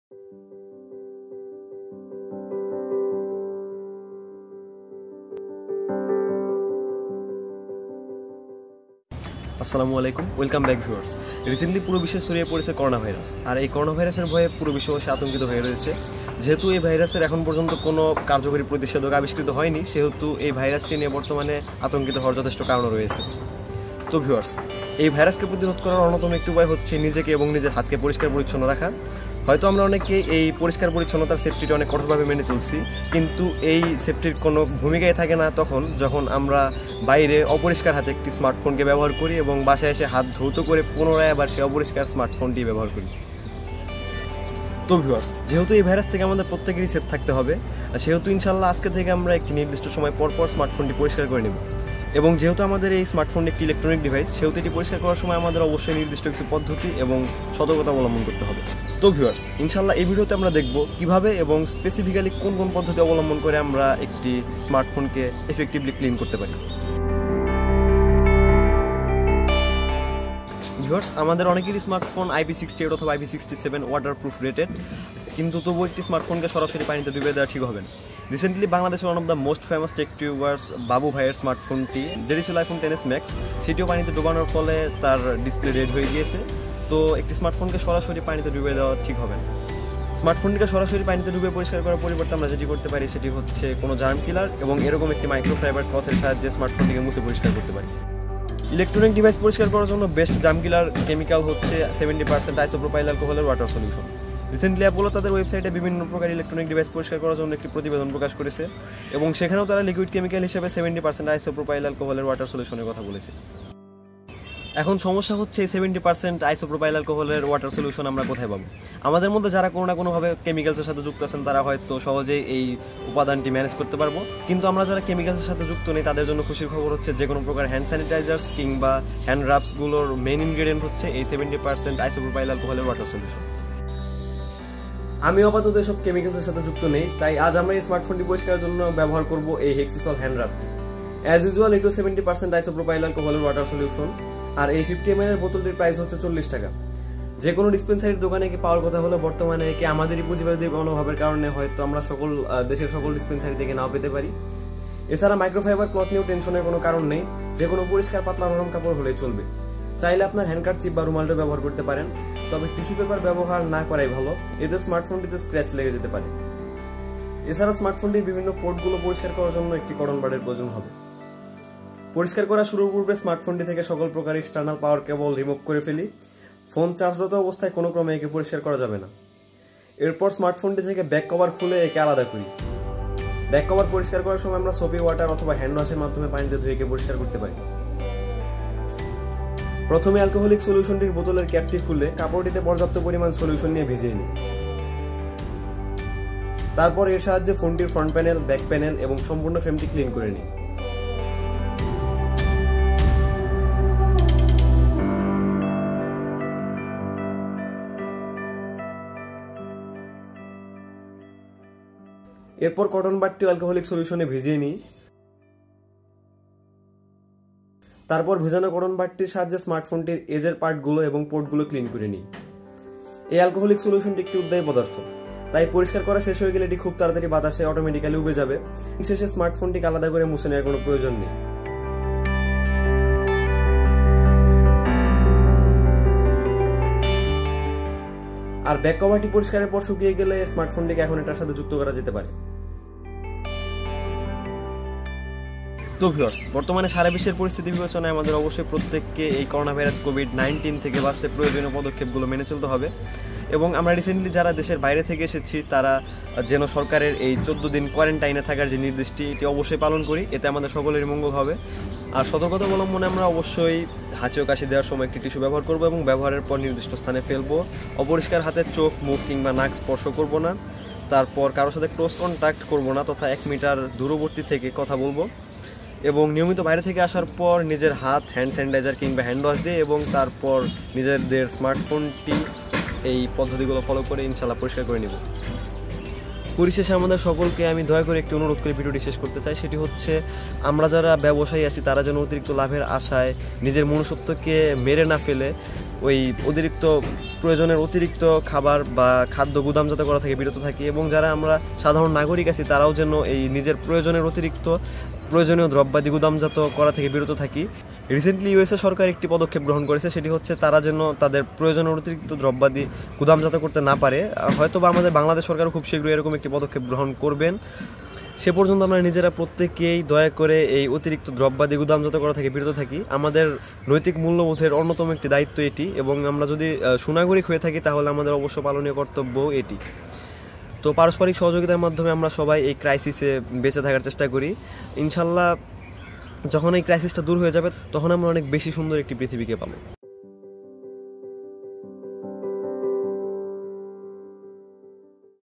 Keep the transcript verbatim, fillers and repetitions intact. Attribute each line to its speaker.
Speaker 1: আসসালামু আলাইকুম, welcome back viewers. Recently পুরো বিশ্বে ছড়িয়ে পড়েছে করোনা ভাইরাস, আর এই করোনা ভাইরাসের ভয়ে পুরো বিশ্ববাসী আতঙ্কিত হয়ে রয়েছে। যেহেতু এই ভাইরাসের এখন পর্যন্ত কোনো কার্যকরী প্রতিষেধক আবিষ্কৃত হয়নি, সেহেতু এই ভাইরাসটি নিয়ে বর্তমানে আতঙ্কিত হওয়ার যথেষ্ট কারণ রয়েছে। তো ভিউয়ার্স, এই ভাইরাসকে প্রতিরোধ করার অন্যতম একটি উপায় হচ্ছে নিজেকে এবং নিজের হাতকে পরিষ্কার পরিচ্ছন্ন রাখা। হয়তো আমরা অনেকে এই পরিষ্কার পরিচ্ছন্নতার সেফটিটা অনেক কঠোরভাবে মেনে চলছি, কিন্তু এই সেফটির কোনো ভূমিকাই থাকে না তখন যখন আমরা বাইরে অপরিষ্কার হাতে একটি স্মার্টফোনকে ব্যবহার করি এবং বাসায় এসে হাত ধৌত করে পুনরায় আবার সেই অপরিষ্কার স্মার্টফোনটি ব্যবহার করি। তো ভিউয়ার্স, যেহেতু এই ভাইরাস থেকে আমাদের প্রত্যেকেরই সেফ থাকতে হবে, সেহেতু ইনশাল্লাহ আজকে থেকে আমরা একটি নির্দিষ্ট সময় পর পর স্মার্টফোনটি পরিষ্কার করে নেব। এবং যেহেতু আমাদের এই স্মার্টফোনটি একটি ইলেকট্রনিক ডিভাইস, সেহেতু এটি পরিষ্কার করার সময় আমাদের অবশ্যই নির্দিষ্ট কিছু পদ্ধতি এবং সতর্কতা অবলম্বন করতে হবে। তো ভিউয়ার্স, ইনশাল্লাহ এই ভিডিওতে আমরা দেখব কিভাবে এবং স্পেসিফিক্যালি কোন কোন পদ্ধতি অবলম্বন করে আমরা একটি স্মার্টফোনকে এফেক্টিভলি ক্লিন করতে পারি। ভিউয়ার্স, আমাদের অনেকেরই স্মার্টফোন আইপি সিক্সটি এইট অথবা IP sixty seven waterproof rated, কিন্তু তবুও একটি স্মার্টফোনকে সরাসরি পানিতে ডুবিয়ে দেওয়া ঠিক হবে না। রিসেন্টলি বাংলাদেশের one of the most famous tech tubers Babu ভাইয়ের স্মার্টফোনটি যেটি ছিল আইফোন টেন এস ম্যাক্স, সেটিও পানিতে ডুবানোর ফলে তার ডিসপ্লে রেড হয়ে গিয়েছে। তো একটি স্মার্টফোনকে সরাসরি পানিতে ডুবিয়ে দেওয়া ঠিক হবে না। স্মার্টফোনটিকে সরাসরি পানিতে ডুবিয়ে পরিষ্কার করার পরিবর্তে আমরা যেটি করতে পারি সেটি হচ্ছে কোনো জার্ম কিলার এবং এরকম একটি মাইক্রোফাইবার ক্লথের সাহায্যে স্মার্টফোনটিকে মুছে পরিষ্কার করতে পারি। ইলেকট্রনিক ডিভাইস পরিষ্কার করার জন্য বেস্ট জার্ম কিলার কেমিক্যাল হচ্ছে সেভেন্টি পার্সেন্ট আইসোপ্রোপাইল অ্যালকোহলের ওয়াটার সলিউশন। রিসেন্টলি অ্যাপোলো তাদের ওয়েবসাইটে বিভিন্ন প্রকার ইলেকট্রনিক ডিভাইস পরিষ্কার করার জন্য একটি প্রতিবেদন প্রকাশ করেছে এবং সেখানেও তারা লিকুইড কেমিক্যাল হিসেবে সেভেন্টি পার্সেন্ট আইসোপ্রোপাইল অ্যালকোহলের ওয়াটার সলিউশনের কথা বলেছে। এখন সমস্যা হচ্ছে এই সেভেন্টি পার্সেন্ট আইসোপ্রোপাইল অ্যালকোহলের ওয়াটার সলিউশন আমরা কোথায় পাবো? আমাদের মধ্যে যারা কোনো না কোনোভাবে কেমিক্যালসের সাথে যুক্ত আছেন তারা হয়তো সহজেই এই উপাদানটি ম্যানেজ করতে পারবো, কিন্তু আমরা যারা কেমিক্যালসের সাথে যুক্ত নেই তাদের জন্য খুশির খবর হচ্ছে যে কোনো প্রকার হ্যান্ড স্যানিটাইজার্স কিংবা হ্যান্ড রাবসগুলোর মেইন ইনগ্রেডিয়েন্ট হচ্ছে এই সেভেন্টি পার্সেন্ট আইসোপ্রোপাইল অ্যালকোহলের ওয়াটার সলিউশন। আমি আপাতত এসব কেমিক্যালসের সাথে যুক্ত নেই, তাই আজ আমরা এই স্মার্টফোনটি পরিষ্কারের জন্য ব্যবহার করব এই হেক্সিসল হ্যান্ড রাবটি। অ্যাজ ইউজুয়াল এটিও সেভেন্টি পার্সেন্ট আইসোপ্রোপাইল অ্যালকোহলের ওয়াটার সলিউশন, আর এই ফিফটি এম এল এর বোতলটির প্রাইস হচ্ছে চল্লিশ টাকা। যে কোনো ডিসপেন্সারির দোকানে কি পাওয়ার কথা হলে বর্তমানে কি আমাদেরই পুঁজিবাদী মনোভাবের কারণে হয়তো আমরা সকল দেশের সকল ডিসপেন্সারি থেকে নাও পেতে পারি। এছাড়া মাইক্রোফাইবার ক্লথ নিয়েও টেনশনের কোনো কারণ নেই, যে কোনো পরিষ্কার পাতলা নরম কাপড় হলেই চলবে। চাইলে আপনার হ্যান্ডকারচিপ বা রুমালটা ব্যবহার করতে পারেন, তবে টিস্যু পেপার ব্যবহার না করাই ভালো, এতে স্মার্টফোনটিতে স্ক্র্যাচ লেগে যেতে পারে। এছাড়া স্মার্টফোনটির বিভিন্ন পোর্টগুলো পরিষ্কার করার জন্য একটি কটন বাডের প্রয়োজন হবে। পরিষ্কার করা শুরুর পূর্বে স্মার্টফোনটি থেকে সকল প্রকার এক্সটার্নাল পাওয়ার কেবল রিমুভ করে ফেলি। ফোন চার্জরত অবস্থায় কোনো ক্রমে একে পরিষ্কার করা যাবে না। এরপর স্মার্টফোনটি থেকে ব্যাক কভার খুলে একে আলাদা করি। ব্যাক কভার পরিষ্কার করার সময় আমরা সোপি ওয়াটার অথবা হ্যান্ড ওয়াশের মাধ্যমে পানিতে ধুয়ে একে পরিষ্কার করতে পারি। প্রথমে অ্যালকোহলিক সলিউশনটির বোতলের ক্যাপটি খুলে কাপড়টিতে পর্যাপ্ত পরিমাণ সলিউশন নিয়ে ভিজিয়ে নিই। তারপর এর সাহায্যে ফোনটির ফ্রন্ট প্যানেল, ব্যাক প্যানেল এবং সম্পূর্ণ ফ্রেমটি ক্লিন করে নিই। এরপর কটন বাডটি অ্যালকোহলিক সলিউশনে ভিজিয়ে নিই। তারপর ভেজানো কটন বাডটির সাহায্যে স্মার্টফোনটির এজের পার্টগুলো এবং পোর্টগুলো ক্লিন করে নিই। এই অ্যালকোহলিক সলিউশনটি একটি উদ্দায়ী পদার্থ, তাই পরিষ্কার করা শেষ হয়ে গেলে এটি খুব তাড়াতাড়ি বাতাসে অটোমেটিক্যালি উবে যাবে। শেষে স্মার্টফোনটিকে আলাদা করে মুছে নেওয়ার কোনো প্রয়োজন নেই। আর ব্যাক কভারটি পরিষ্কারের পর শুকিয়ে গেলে স্মার্টফোনটিকে এখন এটার সাথে যুক্ত করা যেতে পারে। তো ভিউয়ার্স, বর্তমানে সারা বিশ্বের পরিস্থিতি বিবেচনায় আমাদের অবশ্যই প্রত্যেককে এই করোনা ভাইরাস কোভিড নাইন্টিন থেকে বাঁচতে প্রয়োজনীয় পদক্ষেপগুলো মেনে চলতে হবে। এবং আমরা রিসেন্টলি যারা দেশের বাইরে থেকে এসেছি তারা যেন সরকারের এই চোদ্দ দিন কোয়ারেন্টাইনে থাকার যে নির্দেশটি এটি অবশ্যই পালন করি, এতে আমাদের সকলেরই মঙ্গল হবে। আর সতর্কতা অবলম্বনে আমরা অবশ্যই হাঁচি ও কাশি দেওয়ার সময় একটি টিস্যু ব্যবহার করব এবং ব্যবহারের পর নির্দিষ্ট স্থানে ফেলবো। অপরিষ্কার হাতে চোখ, মুখ কিংবা নাক স্পর্শ করব না। তারপর কারোর সাথে ক্লোজ কন্ট্যাক্ট করব না তথা এক মিটার দূরবর্তী থেকে কথা বলবো। এবং নিয়মিত বাইরে থেকে আসার পর নিজের হাত হ্যান্ড স্যানিটাইজার কিংবা হ্যান্ড ওয়াশ দিয়ে এবং তারপর নিজেদের স্মার্টফোনটি এই পদ্ধতিগুলো ফলো করে ইনশাল্লাহ পরিষ্কার করে নেব। পরিশেষে আমাদের সকলকে আমি দয়া করে একটি অনুরোধ করে ভিডিওটি শেষ করতে চাই, সেটি হচ্ছে আমরা যারা ব্যবসায়ী আছি তারা যেন অতিরিক্ত লাভের আশায় নিজের মনুষ্যত্বকে মেরে না ফেলে ওই অতিরিক্ত প্রয়োজনের অতিরিক্ত খাবার বা খাদ্য গুদামজাত করা থেকে বিরত থাকি, এবং যারা আমরা সাধারণ নাগরিক আছি তারাও যেন এই নিজের প্রয়োজনের অতিরিক্ত প্রয়োজনীয় দ্রব্যাদি গুদামজাত করা থেকে বিরত থাকি। রিসেন্টলি ইউএসএ সরকার একটি পদক্ষেপ গ্রহণ করেছে, সেটি হচ্ছে তারা যেন তাদের প্রয়োজনের অতিরিক্ত দ্রব্যাদি গুদামজাত করতে না পারে। হয়তো বা আমাদের বাংলাদেশ সরকারও খুব শীঘ্রই এরকম একটি পদক্ষেপ গ্রহণ করবেন। সে পর্যন্ত আমরা নিজেরা প্রত্যেকেই দয়া করে এই অতিরিক্ত দ্রব্যাদি গুদামজাত করা থেকে বিরত থাকি। আমাদের নৈতিক মূল্যবোধের অন্যতম একটি দায়িত্ব এটি, এবং আমরা যদি সুনাগরিক হয়ে থাকি তাহলে আমাদের অবশ্য পালনীয় কর্তব্য এটি। তো পারস্পরিক সহযোগিতার মাধ্যমে আমরা সবাই এই ক্রাইসিসে বেঁচে থাকার চেষ্টা করি। ইনশাল্লাহ যখন এই ক্রাইসিসটা দূর হয়ে যাবে তখন আমরা অনেক বেশি সুন্দর একটি পৃথিবীকে পাবো।